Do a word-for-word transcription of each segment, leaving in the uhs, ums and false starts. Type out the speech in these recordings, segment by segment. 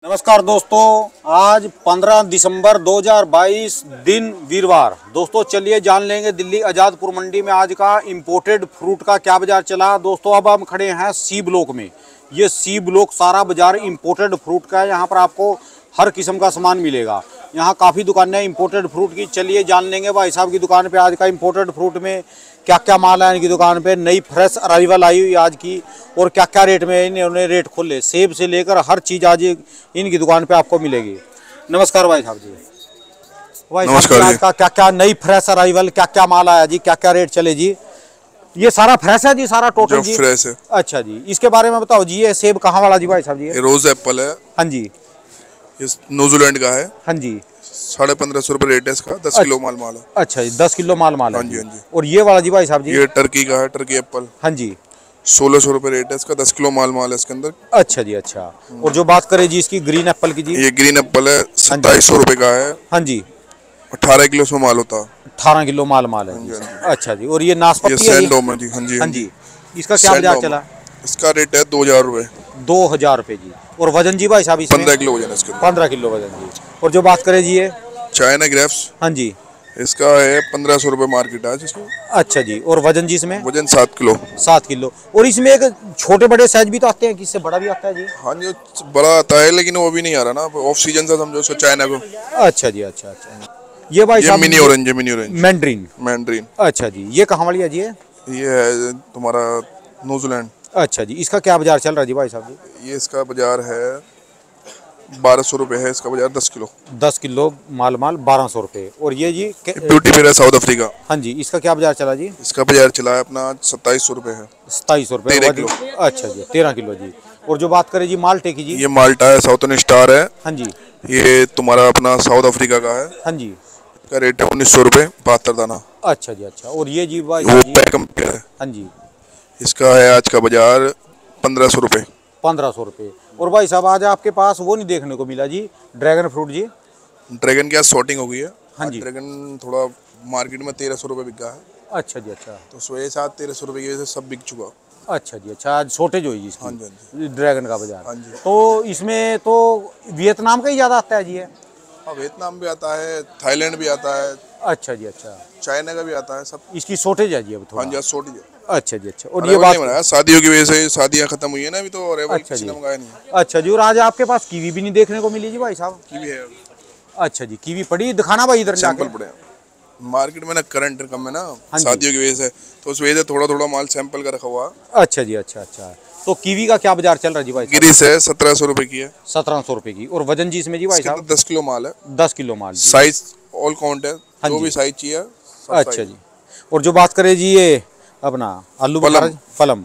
नमस्कार दोस्तों, आज पंद्रह दिसंबर दो हज़ार बाईस दिन वीरवार। दोस्तों चलिए जान लेंगे दिल्ली आज़ादपुर मंडी में आज का इंपोर्टेड फ्रूट का क्या बाजार चला। दोस्तों अब हम खड़े हैं सी ब्लॉक में। ये सी ब्लॉक सारा बाजार इंपोर्टेड फ्रूट का है। यहाँ पर आपको हर किस्म का सामान मिलेगा। यहाँ काफ़ी दुकानें इंपोर्टेड फ्रूट की। चलिए जान लेंगे भाई साहब की दुकान पे आज का इंपोर्टेड फ्रूट में क्या क्या माल है इनकी दुकान पे। नई फ्रेश अराइवल आई हुई आज की और क्या क्या रेट में इन्होंने रेट खोले। सेब से लेकर हर चीज़ आज इनकी दुकान पे आपको मिलेगी। नमस्कार भाई साहब जी। भाई साहब आज का क्या क्या नई फ्रेश अराइवल, क्या क्या माल आया जी, क्या क्या रेट चले जी। ये सारा फ्रेश है जी, सारा टोटल जी फ्रेश है। अच्छा जी, इसके बारे में बताओ जी। ये सेब कहाँ वाला जी भाई साहब जी? रोज एप्पल है। हाँ जी, ये न्यूजीलैंड का है। हाँ जी, साढ़े पंद्रह सौ रुपए रेट है इसका। दस किलो माल माल है। अच्छा जी, दस किलो माल माल है। हाँ जी, हाँ जी। और ये वाला जी भाई साहब जी? ये टर्की का है, टर्की एप्पल। हाँ जी, सोलह सौ रुपए रेट है इसका। दस किलो माल माल है इसके अंदर। अच्छा जी, अच्छा। और जो बात करें जी इसकी ग्रीन एप्पल की जी? ये ग्रीन एप्पल है, सत्ताईस सौ रुपए का है। हाँ जी, अठारह किलो सौ माल होता है। अठारह किलो माल माल है जी। अच्छा जी। और ये नाशपाती ये सैंडोम है जी। हाँ जी, हाँ जी, इसका क्या बाजार चला? इसका रेट है दो हजार रुपए। दो हजार रुपए जी। और वजन जी भाई साहब इसमें? पंद्रह किलो वजन है इसके। पंद्रह किलो वजन जी। और जो बात करें जी ये चाइना ग्रेप्स? हाँ जी, इसका है पंद्रह सौ रुपए मार्केट आज इसमें। अच्छा जी। और वजन जी इसमें? वजन सात किलो। सात किलो। और इसमें एक छोटे बड़े साइज भी तो आते हैं कि इससे बड़ा भी आता है जी? हाँ जी, बड़ा आता है लेकिन वो भी नहीं आ रहा ना, ऑफ सीजन से समझो उसको चाइना को। अच्छा जी, अच्छा अच्छा। ये भाई ये मिनी ऑरेंज है, मिनी ऑरेंज मैंड्रीन। मैंड्रीन। अच्छा जी, ये कहाँ वाली है जी? ये है तुम्हारा न्यूजीलैंड। अच्छा जी, इसका क्या बाजार चल रहा है जी भाई साहब जी? ये इसका बाजार है बारह सौ रुपये है इसका बाजार। दस किलो दस किलो माल माल बारह सौ रुपये। और ये जी ब्यूटी फेयर है साउथ अफ्रीका। हाँ जी, इसका क्या बाजार चला जी? इसका बाजार चला है अपना सत्ताईस सौ रुपये है। सताईस सौ रुपये किलो। अच्छा जी, तेरह किलो जी। और जो बात करें जी माल्टे की जी? ये माल्टा है, साउथर्न स्टार है। हाँ जी, ये तुम्हारा अपना साउथ अफ्रीका का है। हाँ जी, इसका रेट है उन्नीस सौ रुपये, बहत्तर दाना। अच्छा जी, अच्छा। और ये जी भाई वो पैकम है। हाँ जी, इसका है आज का बाजार पंद्रह सौ रुपये। पंद्रह सौ रुपये। और भाई साहब आज आपके पास वो नहीं देखने को मिला जी, ड्रैगन फ्रूट जी? ड्रैगन की आज शॉर्टिंग हो गई है। हाँ जी, ड्रैगन थोड़ा मार्केट में तेरह सौ रुपये बिक गया है। अच्छा जी, अच्छा। तो उस वजह से आज तेरह सौ रुपये की वजह से सब बिक चुका। अच्छा जी, अच्छा। आज शॉर्टेज हुई जी इसकी? हाँ जी, हाँ जी। ड्रैगन का बाजार। हाँ जी। तो इसमें तो वियतनाम का ही ज़्यादा आता है जी? है हाँ, वियतनाम भी आता है, थाईलैंड भी आता है। अच्छा जी, अच्छा। चाइना का भी आता है सब। इसकी शॉर्टेज है जी अब थोड़ा? हाँ जी, शॉर्टेज है। अच्छा जी, अच्छा। और ये बात नहीं, शादियों की वजह से शादियां खत्म हुई है ना अभी, तो अरेबल अच्छा किसी जी, ने मंगाया नहीं। अच्छा जी। और आज आपके पास कीवी भी नहीं देखने को मिली जी भाई साहब? कीवी है। अच्छा जी, कीवी पड़ी दिखाना भाई इधर जाके। सैंपल पड़े मार्केट में ना, करंट कम है ना शादियों की वजह से, तो उस वजह से थोड़ा थोड़ा माल सैंपल का रखा हुआ। अच्छा जी, अच्छा अच्छा। तो कीवी का क्या बाजार चल रहा है जी भाई? गिरीश है, सत्रह सौ रुपए की है। सत्रह सौ रुपए की। और वजन जी इसमें जी भाई साहब? दस किलो माल है। दस किलो माल। साइज ऑल काउंट है, जो भी साइज चाहिए। अच्छा जी। और जो बात करें जी ये अपना आलू बुखारा फलम,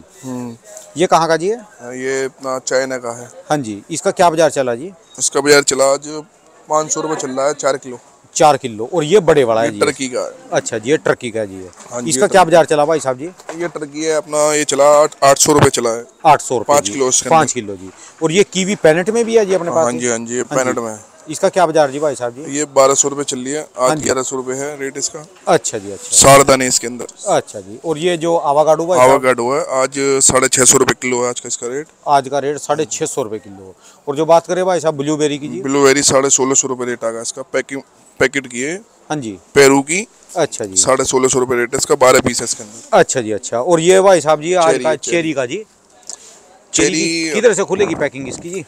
ये कहाँ का जी है? ये अपना चाइना का है। हाँ जी, इसका क्या बाजार चला जी? इसका बाजार चला आज पाँच सौ रुपये चल रहा है, चार किलो। चार किलो। और ये बड़े वाला है जी? टर्की का है। अच्छा जी, ये टर्की का जी है। हाँ जी, इसका क्या बाजार चला भाई साहब जी? ये टर्की है अपना, ये चला आठ सौ रुपये चला है। आठ सौ रुपये पाँच किलो पाँच किलो जी। और ये कीवी पैनेट में भी है जी अपने पास? हाँ जी, हाँ जी, पैनेट में। इसका क्या बाजार जी भाई साहब जी? ये बारह सौ रुपये चल रही है आज, ग्यारह सौ रुपये है रेट इसका। अच्छा जी, अच्छा। साठ दाने इसके अंदर। अच्छा जी। और ये जो आवाकाडो भाई? आवाकाडो है आज साढ़े छः सौ रुपये किलो है आज का इसका रेट। आज का रेट साढ़े छः सौ रुपये किलो। और जो बात करें भाई साहब ब्लूबेरी की जी? ब्लूबेरी साढ़े सोलह सौ रुपये रेट आ गया इसका। पैकिंग पैकेट की है। हाँ जी, पेरू की। अच्छा जी, साढ़े सोलह सौ रुपये रेट है इसका, बारह पीस है इसके अंदर। अच्छा जी, अच्छा। और ये भाई साहब जी आज का चेरी का जी? चेरी किधर से खुलेगी पैकिंग इसकी जी?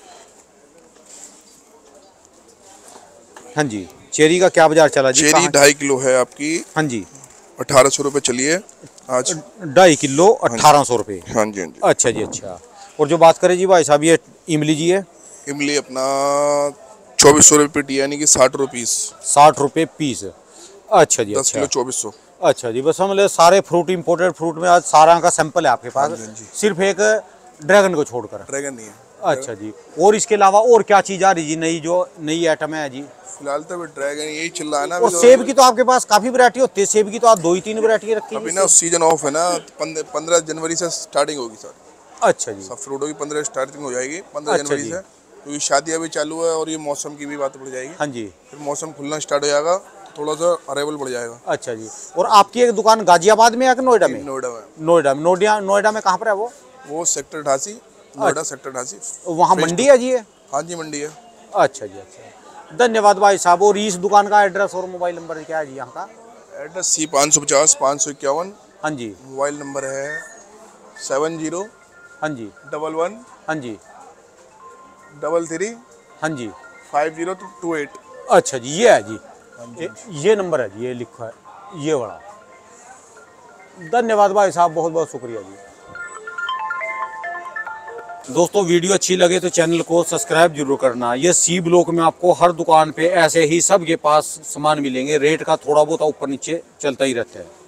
हाँ जी, चेरी का क्या बाजार चला जी? चेरी ढाई किलो है आपकी। हाँ जी, अठारह सौ रुपये चलिए आज। ढाई किलो अठारह सौ रुपये। हाँ जी, हाँ जी। अच्छा जी, अच्छा। और जो बात करें जी भाई साहब ये इमली जी है? इमली अपना चौबीस सौ रुपये पीटी, यानी कि साठ रुपीस। साठ रुपये पीस। अच्छा जी, दस किलो अच्छा। चौबीस सौ। अच्छा जी, बस समझ ले सारे फ्रूट इंपोर्टेड फ्रूट में आज सारा का सैंपल है आपके पास? हाँ जी। सिर्फ एक ड्रैगन को छोड़कर? ड्रैगन नहीं है। अच्छा जी। और इसके अलावा और क्या चीज़ आ रही जी नई, जो नई आइटम है जी? फिलहाल तो ड्रैगन यही चल रहा है ना। और सेब की तो आपके पास काफी वैरायटी होती है, सेब की तो आप दो ही तीन वैरायटी रखी है अभी ना सीजन ऑफ है ना, पंद्रह जनवरी से स्टार्टिंग होगी सर। अच्छा जी, सब फ्रूटों की पंद्रह स्टार्टिंग हो जाएगी पंद्रह जनवरी से, क्योंकि शादियाँ भी चालू है और ये मौसम की भी बात बढ़ जाएगी। हाँ जी, फिर मौसम खुलना स्टार्ट हो जाएगा, थोड़ा सा अरेबल बढ़ जाएगा। अच्छा जी। और आपकी एक दुकान गाजियाबाद में है कि नोएडा में? नोएडा में। नोएडा में। नोएडा नोएडा में कहाँ पर है वो? वो सेक्टर अठासी, नोएडा सेक्टर अठासी। वहाँ मंडी है जी? है हाँ जी, मंडी है। अच्छा जी, अच्छा, धन्यवाद भाई साहब। और इस दुकान का एड्रेस और मोबाइल नंबर क्या है जी यहाँ का? एड्रेस सी पाँच सौ पचास पाँच सौ इक्यावन। हाँ जी। मोबाइल नंबर है सेवन जीरो हाँ जी। डबल वन हाँ जी। डबल थ्री हाँ जी। Five zero two eight. अच्छा जी, ये है जी, ये, ये नंबर है जी, ये लिखा है ये वाला। धन्यवाद भाई साहब, बहुत बहुत शुक्रिया जी। दोस्तों वीडियो अच्छी लगे तो चैनल को सब्सक्राइब जरूर करना। ये सी ब्लॉक में आपको हर दुकान पे ऐसे ही सब के पास सामान मिलेंगे। रेट का थोड़ा बहुत ऊपर नीचे चलता ही रहता है।